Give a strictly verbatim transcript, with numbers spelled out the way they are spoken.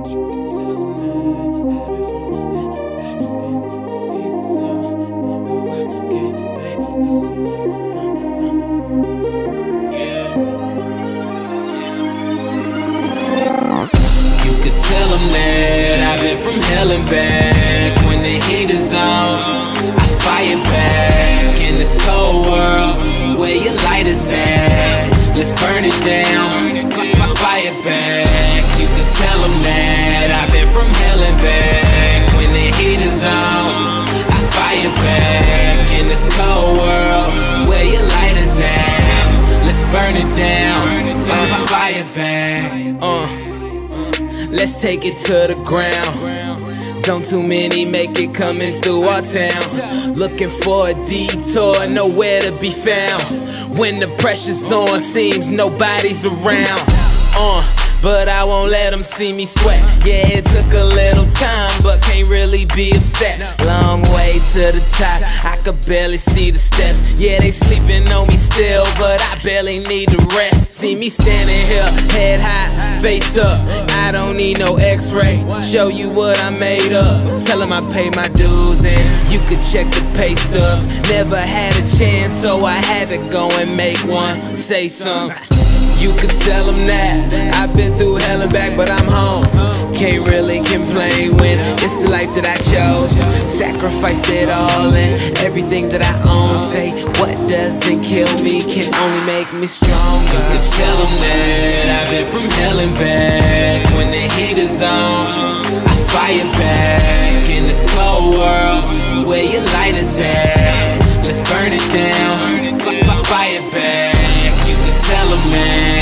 Tell them that I've been from hell and back. When the heat is on, I fire back. In this cold world, where your light is at, let's burn it down, fire back. You can tell them that I've been from hell and back. When the heat is on, I fire back. In this cold world, where your light is at, let's burn it down, fire back. Uh Let's take it to the ground. Don't too many make it coming through our town. Looking for a detour, nowhere to be found. When the pressure's on, seems nobody's around. Uh, but I won't let them see me sweat. Yeah, it took a little time, but can't really be upset. Long way to the top, I could barely see the steps. Yeah, they sleeping on me still, but I barely need to rest. See me standing here, head high, face up. I don't need no x-ray, show you what I made up. Tell them I pay my dues and you could check the pay stubs. Never had a chance, so I had to go and make one. Say something. You could tell them that I've been through hell and back, but I'm home. Can't really complain when it's the life that I chose. Sacrificed it all and everything that I own. Say what doesn't kill me can only make me stronger. You could tell them that I've been from hell and back. When the heat is on, I fire back. In this cold world, where your light is at, let's burn it down, fire back. You could tell them, man,